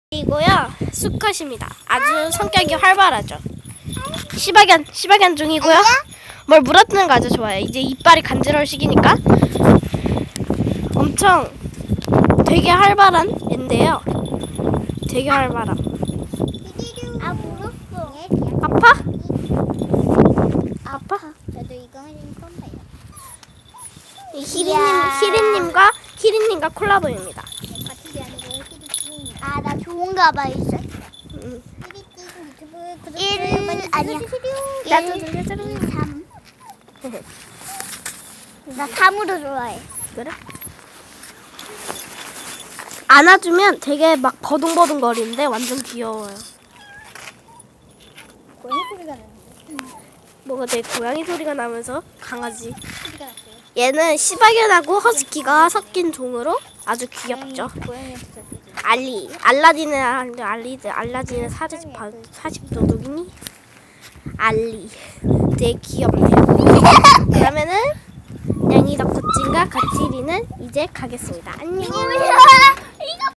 이고요. 수컷입니다. 아주 성격이 활발하죠. 시바견 중이고요. 뭘 물어뜯는 거 아주 좋아해요. 이제 이빨이 간지러울 시기니까. 엄청 되게 활발한 애인데요. 되게 활발함. 아, 물었어. 아파? 아파? 저도 이거 하는 건데요. 히리님과 콜라보입니다. 아, 나 좋은가 봐, 이제. 1 아니야. 나도 들려줘라. 3. 나 3으로 좋아해. 그래? 안아주면 되게 막 버둥버둥 거리는데 완전 귀여워요. 고양이 소리가 나는데. 뭔가 되게 고양이 소리가 나면서 강아지. 소리가 났어요. 얘는 시바견하고 허스키가 섞인 종으로 아주 귀엽죠. 고양이 소리. 알라딘의 40도둑이니? 알리. 되게 귀엽네요. 그러면은 냥이 덕후찜과 가치리는 이제 가겠습니다. 안녕.